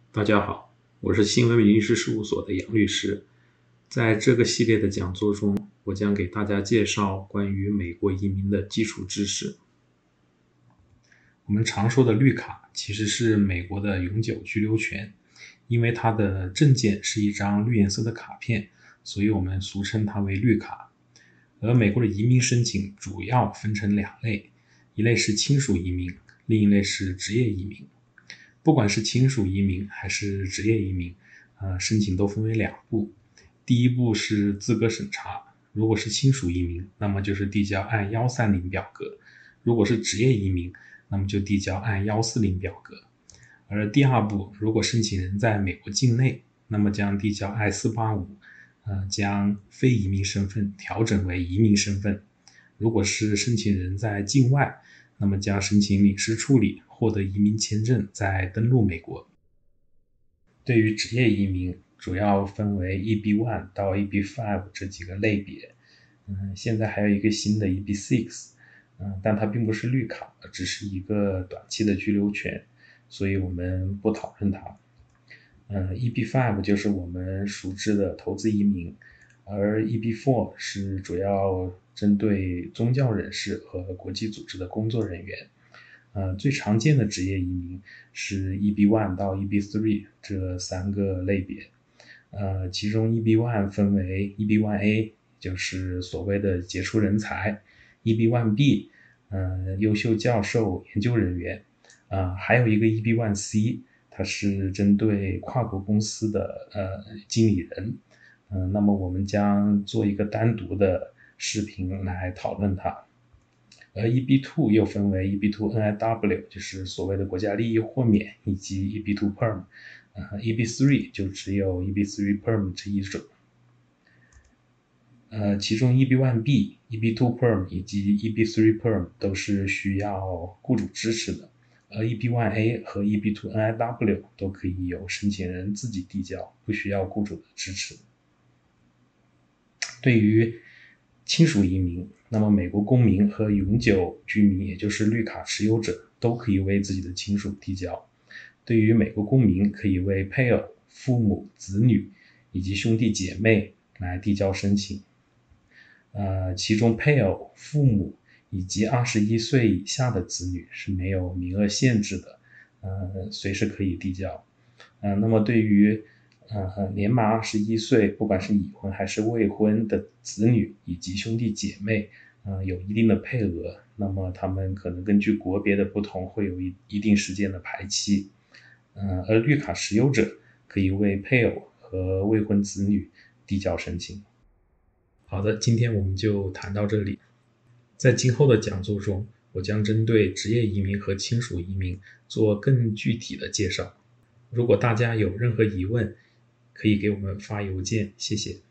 大家好，我是新闻律师事务所的杨律师。在这个系列的讲座中，我将给大家介绍关于美国移民的基础知识。我们常说的绿卡其实是美国的永久居留权，因为它的证件是一张绿颜色的卡片，所以我们俗称它为绿卡。而美国的移民申请主要分成两类，一类是亲属移民，另一类是职业移民。不管是亲属移民还是职业移民，申请都分为两步。第一步是资格审查，如果是亲属移民，那么就是递交按130表格；如果是职业移民，那么就递交按140表格。而第二步，如果申请人在美国境内，那么将递交 I-485，将非移民身份调整为移民身份。如果是申请人在境外，那么将申请领事处理，获得移民签证，再登陆美国。对于职业移民，主要分为 EB1 到 EB5 这几个类别。现在还有一个新的 EB6，但它并不是绿卡，只是一个短期的居留权，所以我们不讨论它。EB5 就是我们熟知的投资移民，而 EB4 是主要针对宗教人士和国际组织的工作人员。最常见的职业移民是 EB1 到 EB3 这三个类别。其中 EB1 分为 EB1A， 就是所谓的杰出人才， EB1B， 优秀教授研究人员，还有一个 EB1C， 它是针对跨国公司的经理人。那么我们将做一个单独的视频来讨论它。而 EB2 又分为 EB2 NIW， 就是所谓的国家利益豁免，以及 EB2 Perm。EB3 就只有 EB3 Perm 这一种。其中 EB1B、EB2 Perm 以及 EB3 Perm 都是需要雇主支持的，而 EB1A 和 EB2 NIW 都可以由申请人自己递交，不需要雇主的支持。对于亲属移民，那么美国公民和永久居民，也就是绿卡持有者，都可以为自己的亲属递交。对于美国公民，可以为配偶、父母、子女以及兄弟姐妹来递交申请。其中配偶、父母以及21岁以下的子女是没有名额限制的，随时可以递交。那么对于年满21岁，不管是已婚还是未婚的子女以及兄弟姐妹，有一定的配额，那么他们可能根据国别的不同，会有一定时间的排期。而绿卡持有者可以为配偶和未婚子女递交申请。好的，今天我们就谈到这里。在今后的讲座中，我将针对职业移民和亲属移民做更具体的介绍。如果大家有任何疑问，可以给我们发邮件，谢谢。